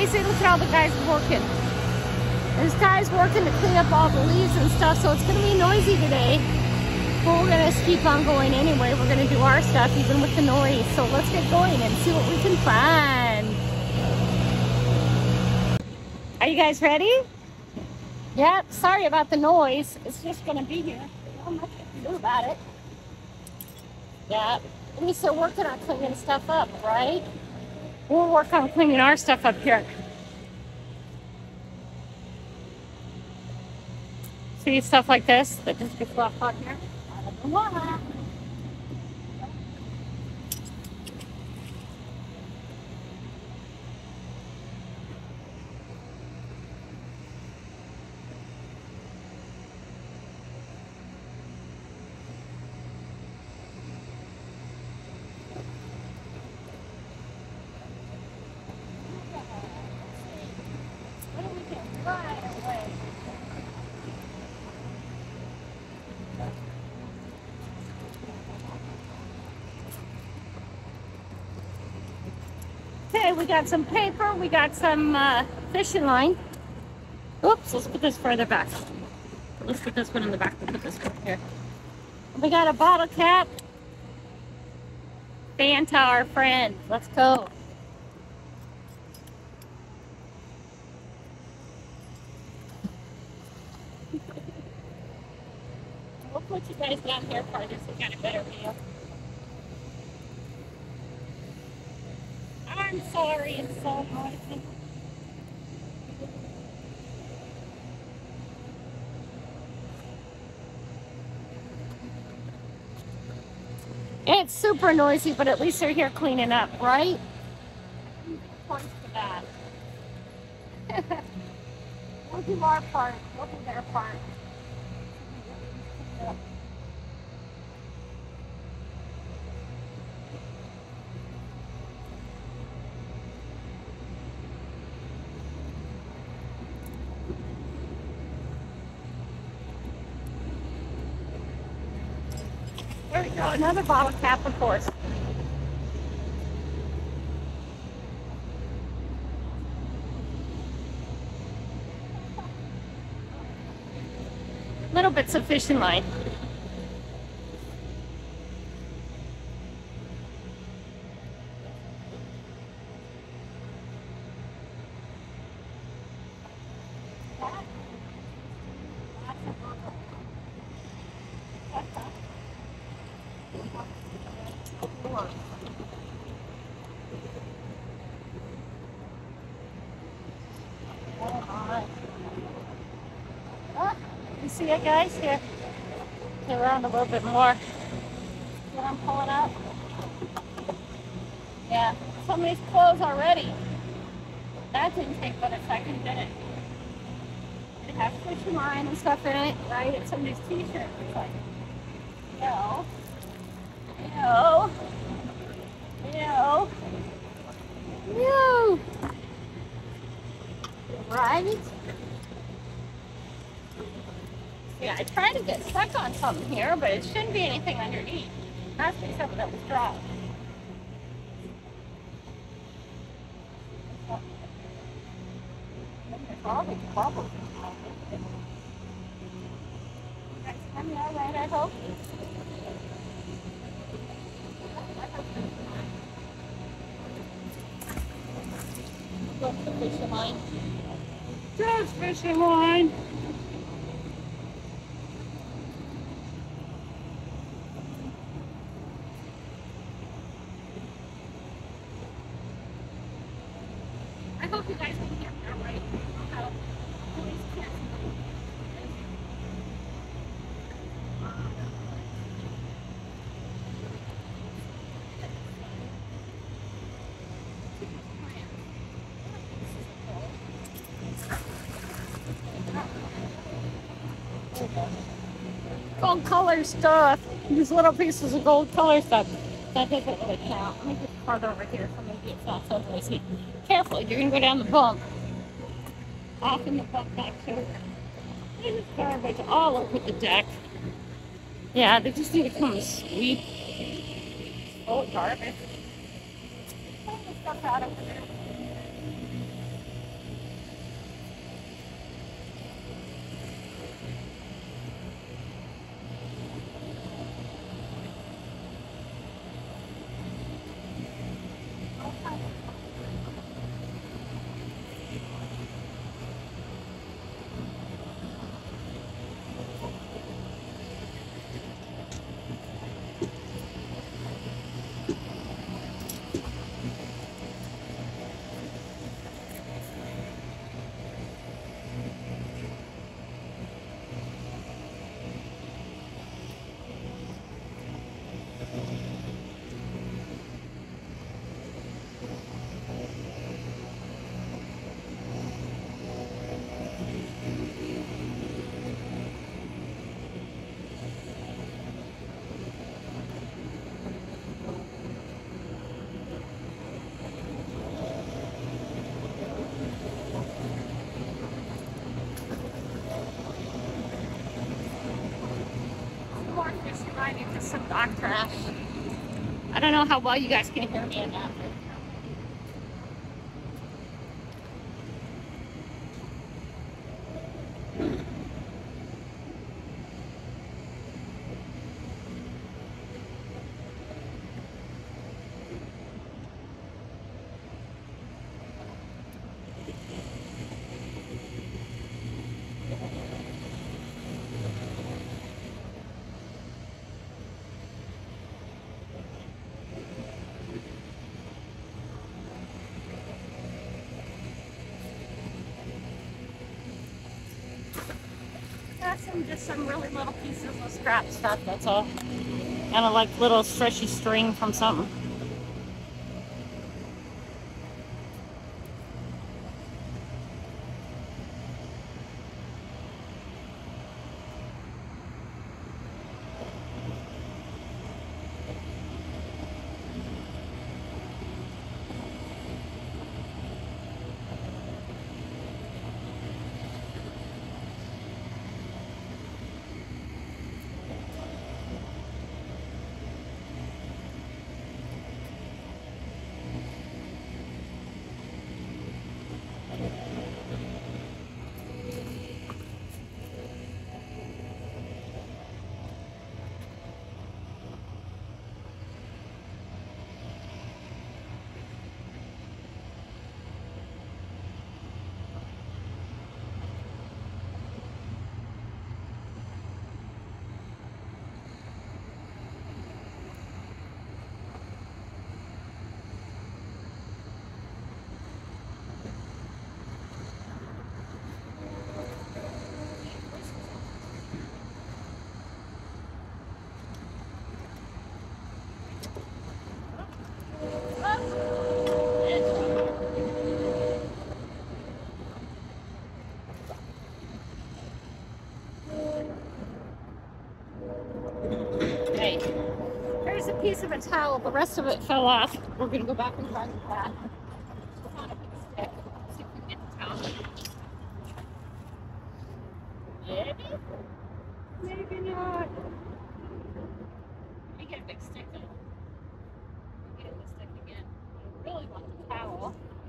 crazy? Look at all the guys working. There's guys working to clean up all the leaves and stuff, so it's going to be noisy today. But we're going to keep on going anyway. We're going to do our stuff even with the noise. So let's get going and see what we can find. Are you guys ready? Yep, sorry about the noise. It's just going to be here. Not much I can do about it. Yeah, at least they're working on cleaning stuff up, right? We'll work on cleaning our stuff up here. See stuff like this that just gets left on here? I don't know why. Okay, we got some paper, we got some fishing line. Oops, let's put this further back. Let's put this one in the back. We'll put this one here. We got a bottle cap. Fanta, our friend. Let's go. We'll put you guys down here for this. We got a better view. I'm sorry, it's so noisy. It's super noisy, but at least they're here cleaning up, right? Points to that. We'll do our part. We'll do their part. There we go, another bottle cap, of course. Little bits of fishing line. You see it, guys? Here. Get around a little bit more. See what I'm pulling up? Yeah. Some of these clothes already. That didn't take but a second, did it? They have fishing line and stuff in it, right? And some of these t-shirts. It's like, ew. Ew. Ew. Right? Yeah, I tried to get stuck on something here, but it shouldn't be anything underneath. It has to be something that was dry. There's all these bubbles. You guys find me all right, I hope. Go to the fishing line. Just fishing line. I hope you guys can hear me all right. How police can't see me. Gold color stuff. These little pieces of gold color stuff. That doesn't really count. Let me get farther over here so maybe it's not so noisy. Careful, you're gonna go down the bump. Off in the bump back here. There's garbage all over the deck. Yeah, they just need to come and sweep. Oh, garbage. Pull the stuff out of there. driving for some dog trash. I don't know how well you guys can hear me in that. Just some really little pieces of scrap stuff, that's all. Kind of like little stretchy string from something. Hey, there's a piece of a towel. The rest of it fell off. We're gonna go back and try that. On a big stick. See if we can get the towel. Maybe? Maybe not. Let me get a big stick though. Get the stick again. I really want the towel.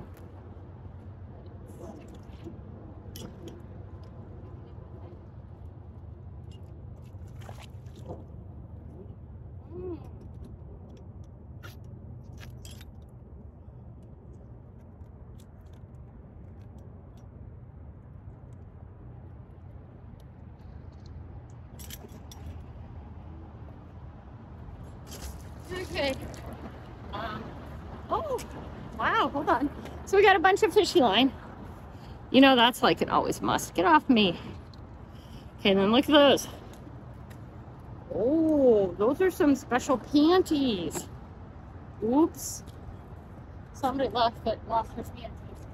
Okay. Oh, wow, hold on. So we got a bunch of fishing line. You know, that's like an always must. Get off me. Okay, then look at those. Oh, those are some special panties. Oops. Somebody lost her panties.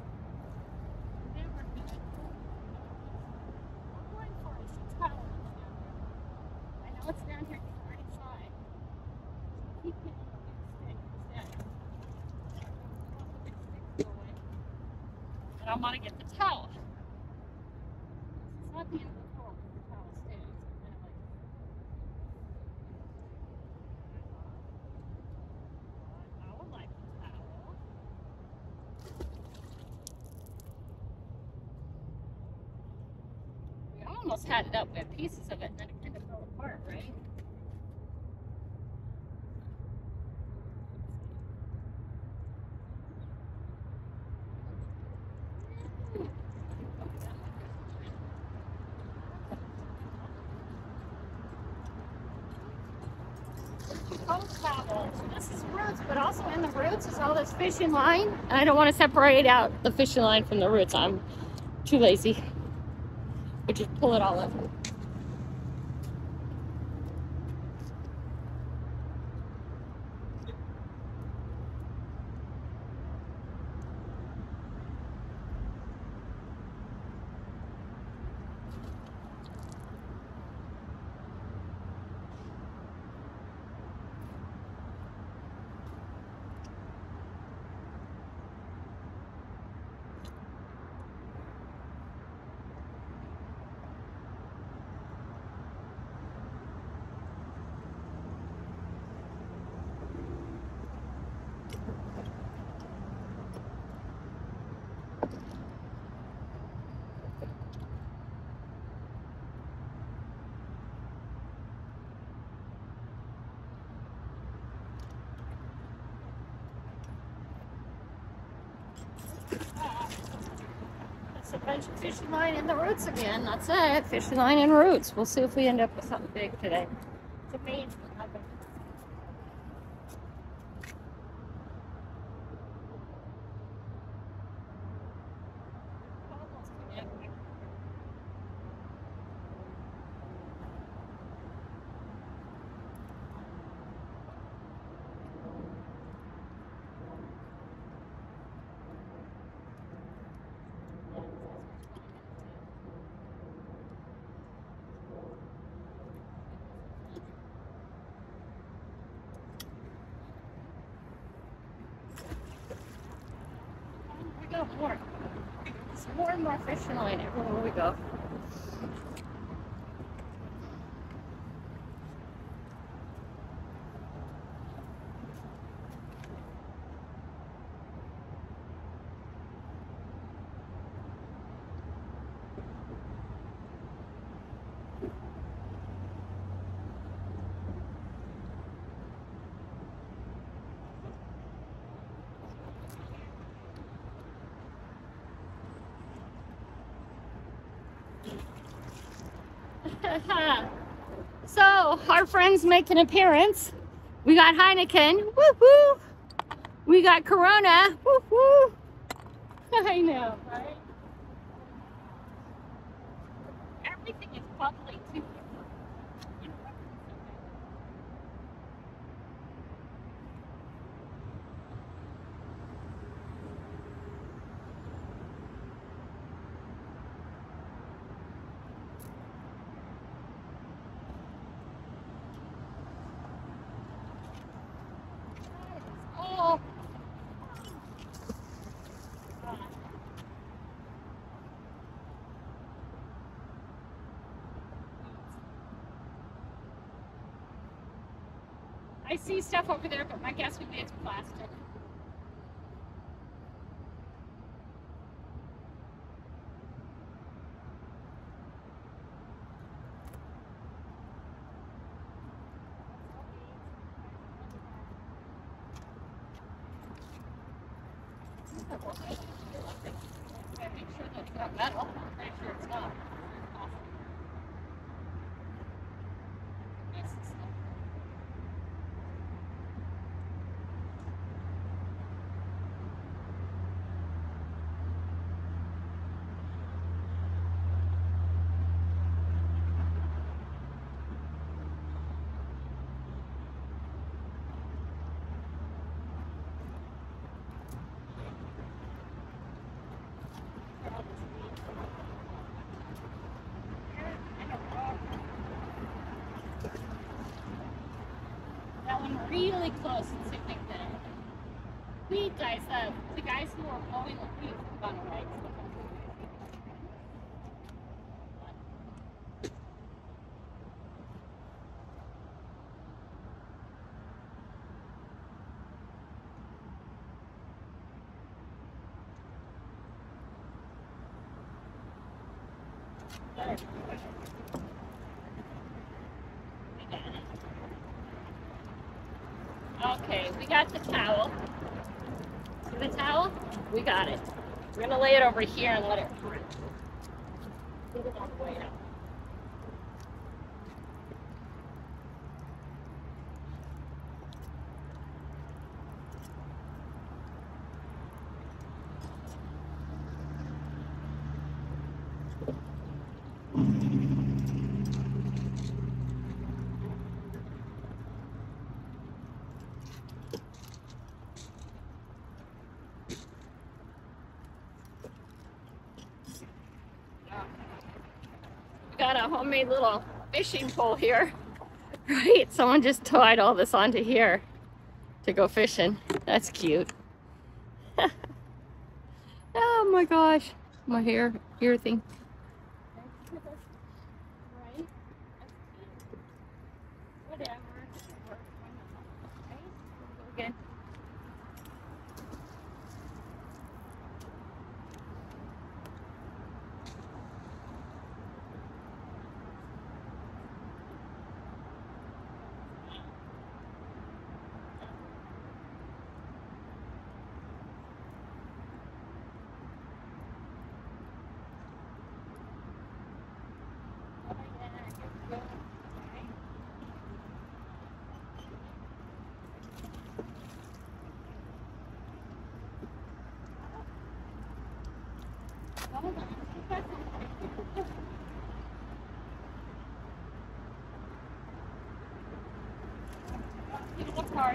I know it's down here. You already saw it. Keep hitting the big stick instead. And I want to get the towel. It's not the end of the world if the towel stays. I would like the towel. We almost had it up. We had pieces of it, and then it kind of fell apart, right? Towels. This is roots, but also in the roots is all this fishing line. And I don't want to separate out the fishing line from the roots. I'm too lazy. I just pull it all up. That's a bunch of fishing line in the roots again. That's it. Fishing line and roots. We'll see if we end up with something big today. It's amazing. We got more. There's more and more fishing line everywhere we go. So, our friends make an appearance. We got Heineken, woo-hoo. We got Corona, woo-hoo. I know, right? Everything is bubbly too. Oh. I see stuff over there, but my guess would be it's plastic. Make sure that's not metal. I'm pretty sure it's not. That one really close and same thing there. Weed guys, the guys who are mowing the weed have gone away. Okay, we got the towel. See the towel? We got it. We're gonna lay it over here and let it run. Put it all the way up. Got a homemade little fishing pole here. Right, someone just tied all this onto here to go fishing. That's cute. Oh my gosh, my ear thing. Right? Whatever. Right? Again. Hold on. Beautiful part.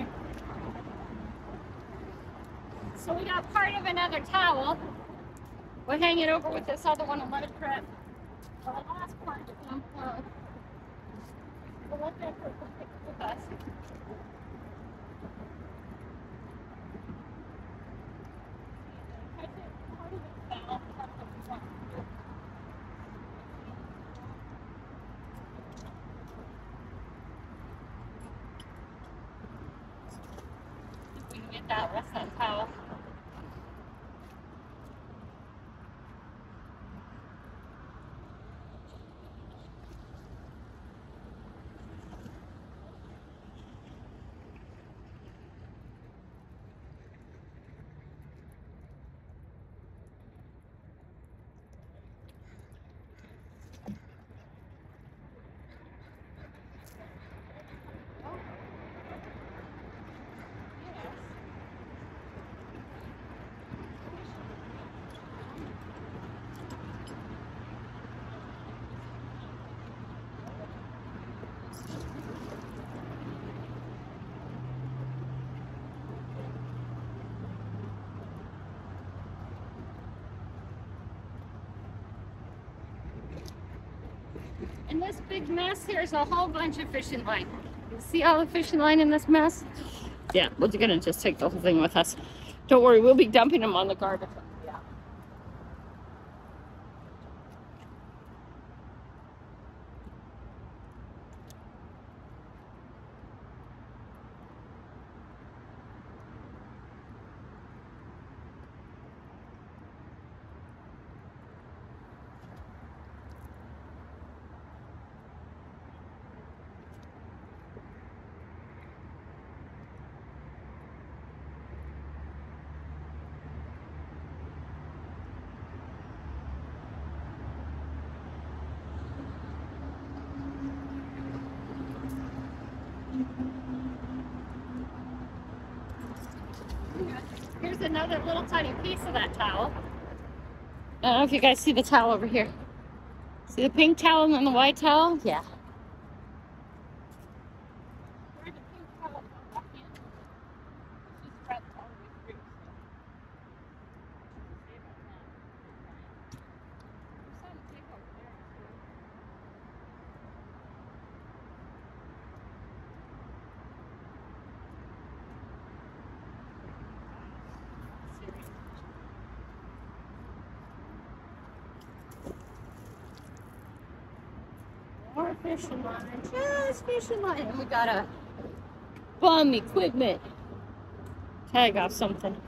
So we got part of another towel. We'll hang it over with this other one and let it drip. The last part is unplugged. We'll let that drip with us. We can get that with that towel. And this big mess here is a whole bunch of fishing line. You see all the fishing line in this mess? Yeah, we're gonna just take the whole thing with us. Don't worry, we'll be dumping them on the garbage. Yeah. Here's another little tiny piece of that towel. I don't know if you guys see the towel over here. See the pink towel and the white towel? Yeah. Where the pink towel go? She's wrapped all the way through. Some take over there. More fishing line, just fishing line. And we got a bum equipment tag off something.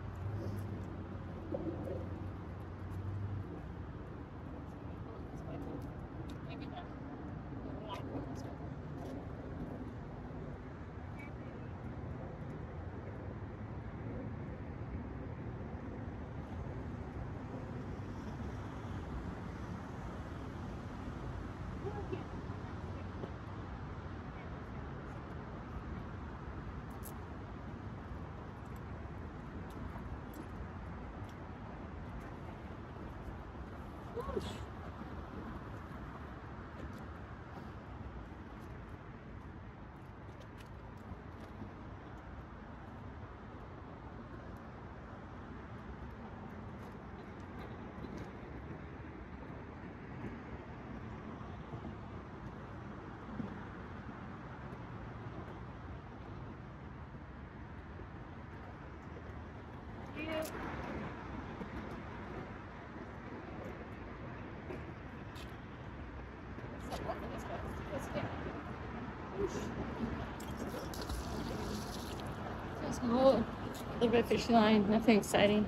Just a little bit of fishing line, nothing exciting.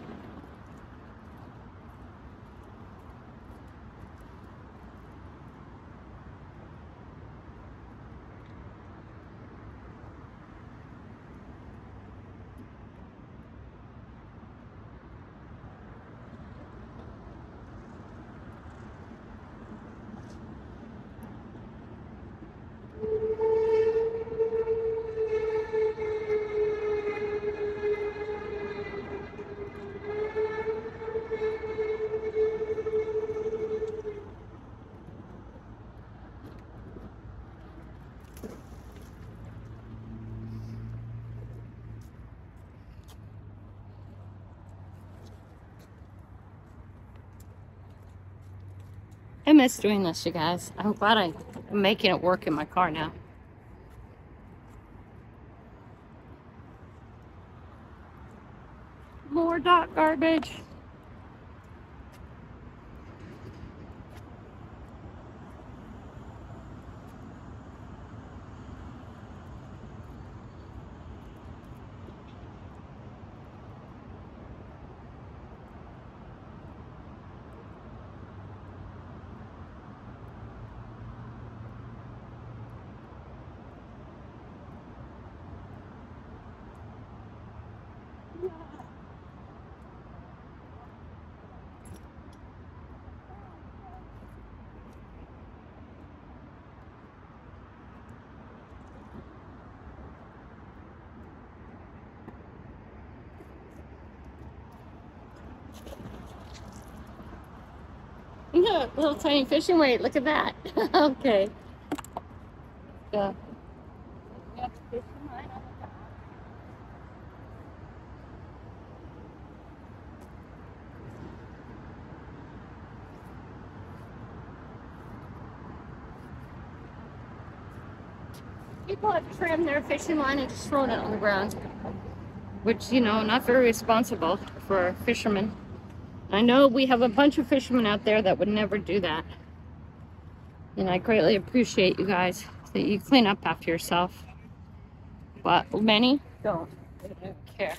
I miss doing this, you guys. I'm glad I'm making it work in my car now. More dock garbage. Look, little tiny fishing weight. Look at that. Okay. Yeah. Yep, fishing line on the dock. People have trimmed their fishing line and just thrown it on the ground, which, you know, not very responsible for fishermen. I know we have a bunch of fishermen out there that would never do that. And I greatly appreciate you guys that you clean up after yourself. But many don't. They don't care.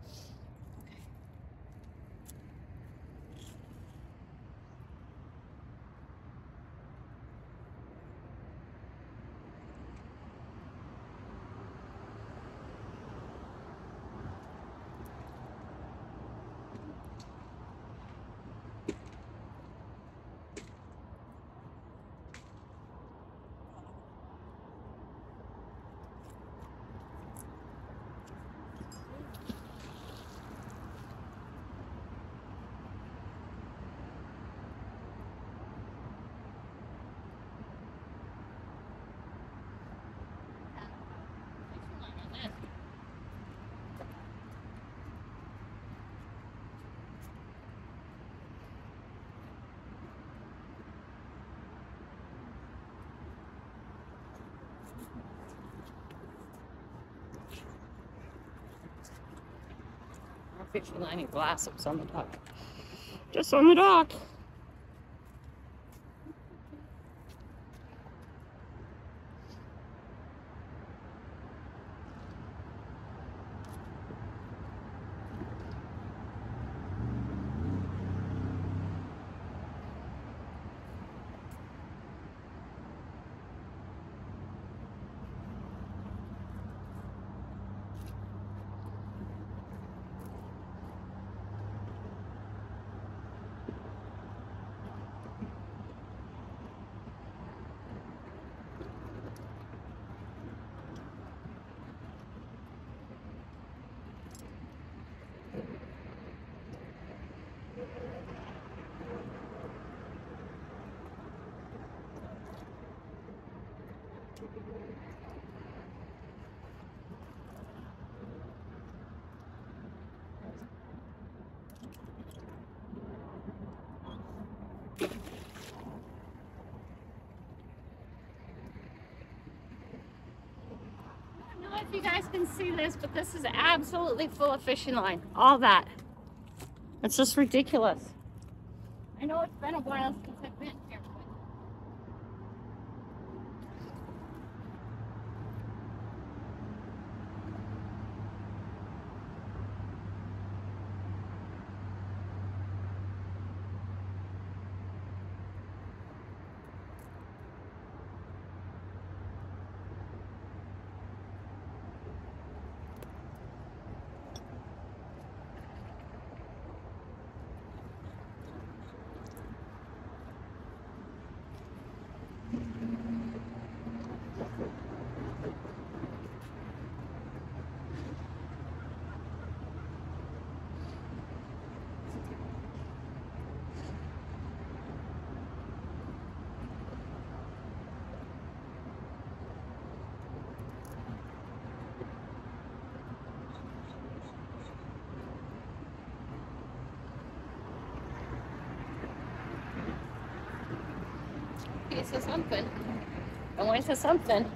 Our fishing line and glass ups on the dock. Just on the dock. I don't know if you guys can see this, but this is absolutely full of fishing line. All that. It's just ridiculous. I know it's been a while since I've been here. Piece of something. I went to something.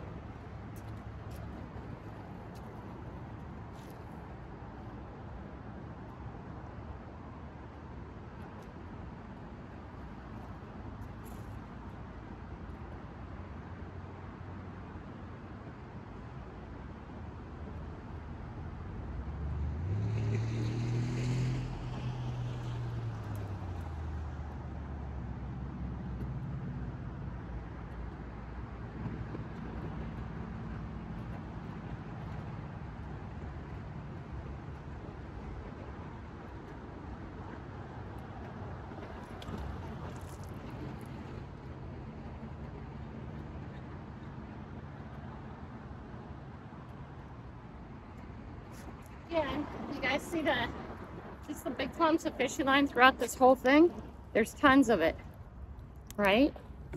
Yeah, you guys see that? Just the big clumps of fishing line throughout this whole thing. There's tons of it, right?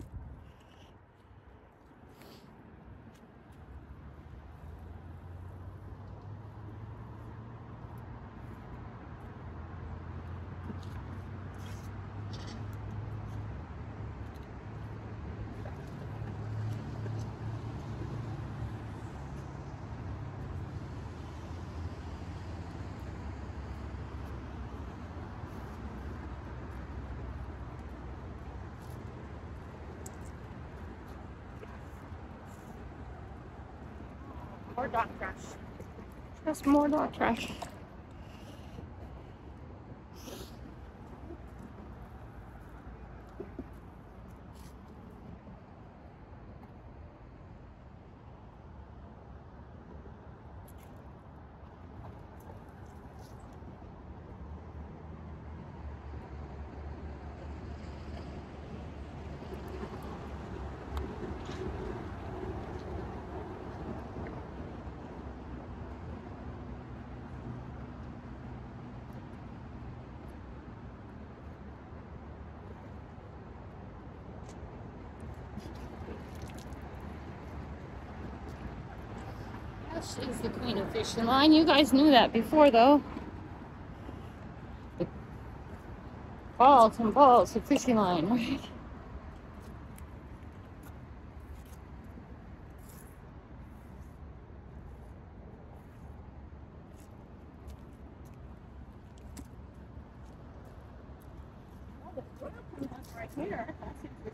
More dog trash. Just more dog trash. She's the queen of fishing line. You guys knew that before, though. The balls and balls of fishing line, right? Oh, the water comes right here. That's interesting.